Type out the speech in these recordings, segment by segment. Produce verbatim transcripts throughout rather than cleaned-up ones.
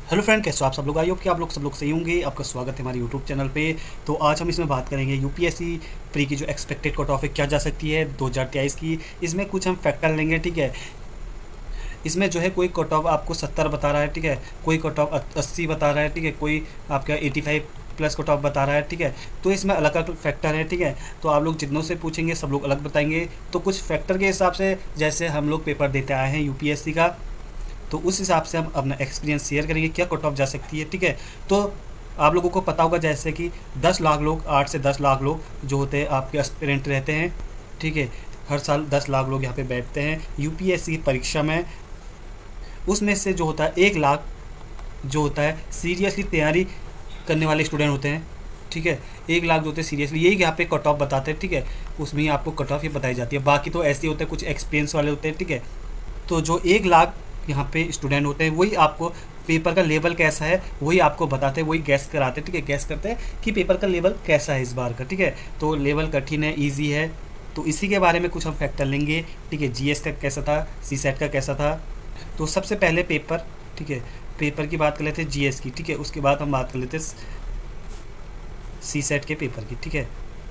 Hello friend, कैसे हो आप सब लोग। आई होप कि आप लोग सब लोग सही होंगे। आपका स्वागत है हमारे यूट्यूब चैनल पे। तो आज हम इसमें बात करेंगे यूपीएससी प्री की जो एक्सपेक्टेड कट ऑफ है क्या जा सकती है दो हज़ार तेईस की। इसमें कुछ हम फैक्टर लेंगे, ठीक है। इसमें जो है कोई कट ऑफ आपको सत्तर बता रहा है, ठीक है, कोई कट ऑफ अस्सी बता रहा है, ठीक है, कोई आपका eighty five plus cut off बता रहा है, ठीक है। तो इसमें अलग अलग फैक्टर है, ठीक है। तो आप लोग जितनों से पूछेंगे सब लोग अलग बताएंगे। तो कुछ फैक्टर के हिसाब से, जैसे हम लोग पेपर देते आए हैं यूपीएससी का, तो उस हिसाब से हम अपना एक्सपीरियंस शेयर करेंगे क्या कट ऑफ जा सकती है, ठीक है। तो आप लोगों को पता होगा जैसे कि दस लाख लोग, आठ से दस लाख लोग जो होते हैं आपके एस्पिरेंट रहते हैं, ठीक है। हर साल दस लाख लोग यहाँ पे बैठते हैं यूपीएससी की परीक्षा में। उसमें से जो होता है एक लाख जो होता है सीरियसली तैयारी करने वाले स्टूडेंट होते हैं, ठीक है। एक लाख जो होते हैं सीरियसली, यही यहाँ पे कट ऑफ बताते हैं, ठीक है। उसमें ही आपको कट ऑफ ये बताई जाती है। बाकी तो ऐसे होते हैं कुछ एक्सपीरियंस वाले होते हैं, ठीक है। तो जो एक लाख यहाँ पे स्टूडेंट होते हैं वही आपको पेपर का लेवल कैसा है वही आपको बताते हैं, वही गैस कराते हैं, ठीक है। गैस करते हैं कि पेपर का लेवल कैसा है इस बार का, ठीक है। तो लेवल कठिन है, इजी है, तो इसी के बारे में कुछ हम फैक्टर लेंगे, ठीक है। जीएस का कैसा था, सी सेट का कैसा था। तो सबसे पहले पेपर, ठीक है, पेपर की बात कर लेते हैं जीएस की, ठीक है। उसके बाद हम बात कर लेते हैं सी सेट के पेपर की, ठीक है।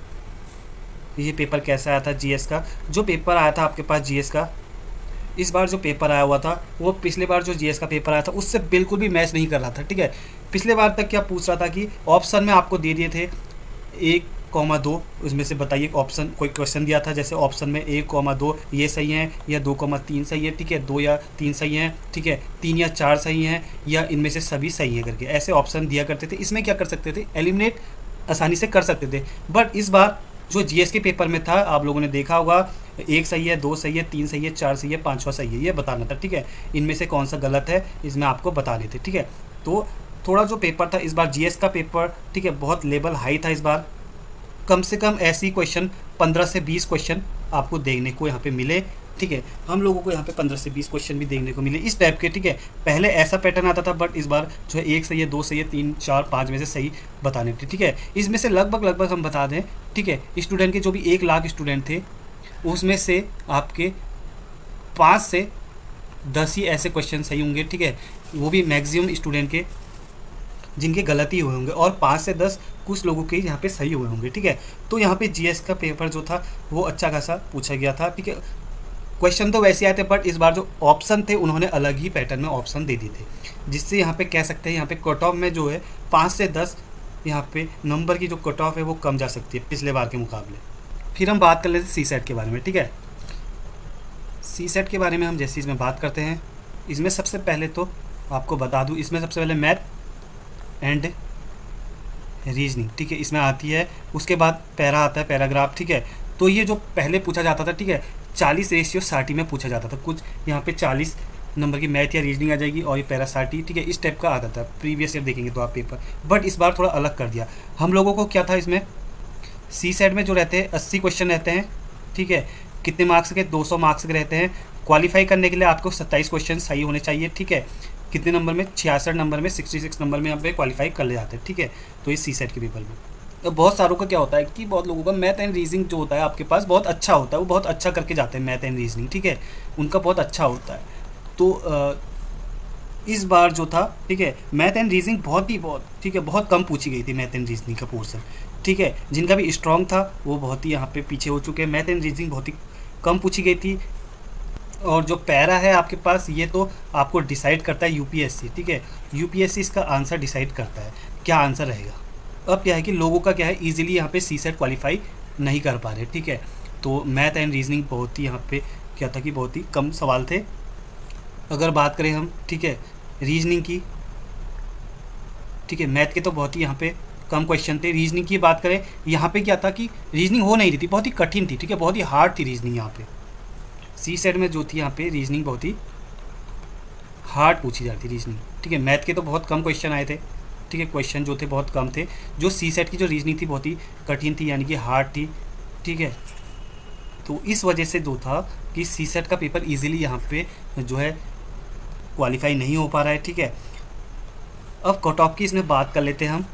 ये पेपर कैसा आया था जीएस का। जो पेपर आया था आपके पास जीएस का, इस बार जो पेपर आया हुआ था वो पिछले बार जो जीएस का पेपर आया था उससे बिल्कुल भी मैच नहीं कर रहा था, ठीक है। पिछले बार तक क्या पूछ रहा था कि ऑप्शन में आपको दे दिए थे एक कॉमा दो, उसमें से बताइए ऑप्शन, कोई क्वेश्चन दिया था जैसे ऑप्शन में एक कॉमा दो ये सही है या दो कॉमा तीन सही है, ठीक है, दो या तीन सही है, ठीक है, तीन या चार सही हैं या इनमें से सभी सही है करके ऐसे ऑप्शन दिया करते थे। इसमें क्या कर सकते थे, एलिमिनेट आसानी से कर सकते थे। बट इस बार जो जीएस के पेपर में था आप लोगों ने देखा होगा, एक सही है, दो सही है, तीन सही है, चार सही है, पाँचवा सही है, ये बताना था, ठीक है। इनमें से कौन सा गलत है इसमें आपको बता देते, ठीक है। तो थोड़ा जो पेपर था इस बार जीएस का पेपर, ठीक है, बहुत लेवल हाई था इस बार। कम से कम ऐसी क्वेश्चन पंद्रह से बीस क्वेश्चन आपको देखने को यहाँ पे मिले, ठीक है। हम लोगों को यहाँ पे पंद्रह से बीस क्वेश्चन भी देखने को मिले इस टाइप के, ठीक है। पहले ऐसा पैटर्न आता था बट इस बार जो है एक सही है, दो सही है, तीन चार पाँच में से सही बताने थे, ठीक है। इसमें से लगभग लगभग हम बता दें, ठीक है, स्टूडेंट के जो भी एक लाख स्टूडेंट थे उसमें से आपके पाँच से दस ही ऐसे क्वेश्चन सही होंगे, ठीक है। वो भी मैक्सिमम स्टूडेंट के जिनके गलती हुए होंगे, और पाँच से दस कुछ लोगों के यहाँ पे सही हुए होंगे, ठीक है। तो यहाँ पे जीएस का पेपर जो था वो अच्छा खासा पूछा गया था, ठीक है। क्वेश्चन तो वैसे आए थे बट इस बार जो ऑप्शन थे उन्होंने अलग ही पैटर्न में ऑप्शन दे दिए थे, जिससे यहाँ पे कह सकते हैं यहाँ पे कट ऑफ में जो है पाँच से दस यहाँ पे नंबर की जो कट ऑफ है वो कम जा सकती है पिछले बार के मुकाबले। फिर हम बात कर लेते हैं सी सेट के बारे में, ठीक है। सी सेट के बारे में हम जैसे इसमें बात करते हैं, इसमें सबसे पहले तो आपको बता दूँ, इसमें सबसे पहले मैथ एंड रीजनिंग, ठीक है, इसमें आती है। उसके बाद पैरा आता है, पैराग्राफ, ठीक है। तो ये जो पहले पूछा जाता था, ठीक है, चालीस रेशियो साठ में पूछा जाता था। कुछ यहाँ पे चालीस नंबर की मैथ या रीजनिंग आ जाएगी और ये पैरा साठ, ठीक है, इस टाइप का आता था प्रीवियस ईयर देखेंगे तो आप पेपर। बट इस बार थोड़ा अलग कर दिया हम लोगों को। क्या था इसमें, सी सेट में जो रहते हैं अस्सी क्वेश्चन रहते हैं, ठीक है। कितने मार्क्स के, दो सौ मार्क्स के रहते हैं। क्वालिफाई करने के लिए आपको सत्ताईस क्वेश्चन सही होने चाहिए, ठीक है। कितने नंबर में, छियासठ नंबर में, छियासठ नंबर में यहाँ पे क्वालिफाई कर ले जाते हैं, ठीक है। तो इस सी सेट के पेपर में तो बहुत सारों का क्या होता है कि बहुत लोगों का मैथ एंड रीजनिंग जो होता है आपके पास बहुत अच्छा होता है, वो बहुत अच्छा करके जाते हैं मैथ एंड रीजनिंग, ठीक है, उनका बहुत अच्छा होता है। तो आ, इस बार जो था, ठीक है, मैथ एंड रीजनिंग बहुत ही बहुत, ठीक है, बहुत कम पूछी गई थी मैथ एंड रीजनिंग का पोर्सन, ठीक है। जिनका भी स्ट्रॉन्ग था वो बहुत ही यहाँ पे पीछे हो चुके हैं। मैथ एंड रीजनिंग बहुत ही कम पूछी गई थी। और जो पैरा है आपके पास ये तो आपको डिसाइड करता है यूपीएससी, ठीक है। यूपीएससी इसका आंसर डिसाइड करता है क्या आंसर रहेगा। अब क्या है कि लोगों का क्या है इजीली यहाँ पे सी सेट क्वालिफाई नहीं कर पा रहे, ठीक है। तो मैथ एंड रीजनिंग बहुत ही यहाँ पे क्या था कि बहुत ही कम सवाल थे। अगर बात करें हम, ठीक है, रीजनिंग की, ठीक है, मैथ के तो बहुत ही यहाँ पे कम क्वेश्चन थे। रीजनिंग की बात करें, यहाँ पे क्या था कि रीजनिंग हो नहीं रही थी, बहुत ही कठिन थी, ठीक है, बहुत ही हार्ड थी रीजनिंग। यहाँ पे सी सेट में जो थी यहाँ पे रीजनिंग बहुत ही हार्ड पूछी जाती थी रीजनिंग, ठीक है। मैथ के तो बहुत कम क्वेश्चन आए थे, ठीक है, क्वेश्चन जो थे बहुत कम थे। जो सी सेट की जो रीजनिंग थी बहुत ही कठिन थी, यानी कि हार्ड थी, ठीक है। तो इस वजह से जो था कि सी सेट का पेपर इजीली यहाँ पे जो है क्वालिफाई नहीं हो पा रहा है, ठीक है। अब कट ऑफ की इसमें बात कर लेते हैं हम।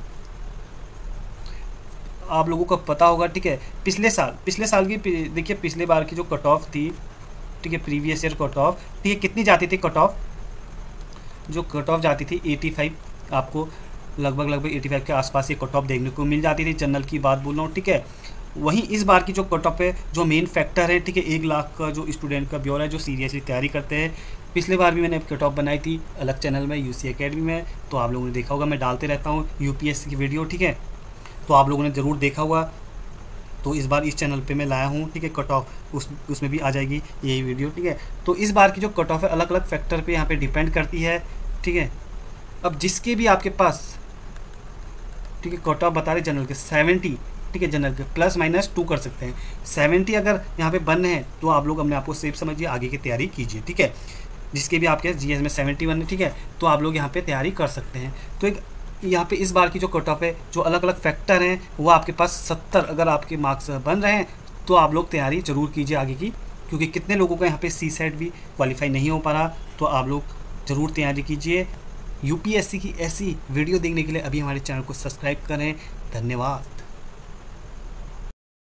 आप लोगों को पता होगा, ठीक है, पिछले साल पिछले साल की देखिए पिछले बार की जो कट ऑफ थी, ठीक है, प्रीवियस ईयर कट ऑफ, ठीक है, कितनी जाती थी कट ऑफ, जो कट ऑफ जाती थी एटी फाइव, आपको लगभग लगभग एटी फाइव के आसपास ये कट ऑफ देखने को मिल जाती थी, जनरल की बात बोल रहा हूँ, ठीक है। वहीं इस बार की जो कट ऑफ है, जो मेन फैक्टर है, ठीक है, एक लाख का जो स्टूडेंट का ब्यौरा है जो सीरियसली तैयारी करते हैं। पिछले बार भी मैंने कट ऑफ बनाई थी अलग चैनल में, यूसी एकेडमी में, तो आप लोगों ने देखा होगा, मैं डालते रहता हूँ यूपीएससी की वीडियो, ठीक है, तो आप लोगों ने ज़रूर देखा होगा। तो इस बार इस चैनल पे मैं लाया हूँ, ठीक है, कट ऑफ उस उसमें भी आ जाएगी यही वीडियो, ठीक है। तो इस बार की जो कट ऑफ है अलग अलग फैक्टर पे यहाँ पे डिपेंड करती है, ठीक है। अब जिसके भी आपके पास, ठीक है, कट ऑफ बता रहे जनरल के सेवेंटी, ठीक है, जनरल के प्लस माइनस टू कर सकते हैं, सेवेंटी अगर यहाँ पे बन है तो आप लोग अपने आप को सेफ समझिए, आगे की तैयारी कीजिए, ठीक है। जिसके भी आपके जीएस में सेवेंटी वन है, ठीक है, तो आप लोग यहाँ पे तैयारी कर सकते हैं। तो एक यहाँ पे इस बार की जो कट ऑफ है, जो अलग अलग फैक्टर हैं, वो आपके पास सत्तर अगर आपके मार्क्स बन रहे हैं तो आप लोग तैयारी ज़रूर कीजिए आगे की, क्योंकि कितने लोगों का यहाँ पे सी सेट भी क्वालिफाई नहीं हो पा रहा, तो आप लोग ज़रूर तैयारी कीजिए। यूपीएससी की ऐसी वीडियो देखने के लिए अभी हमारे चैनल को सब्सक्राइब करें। धन्यवाद।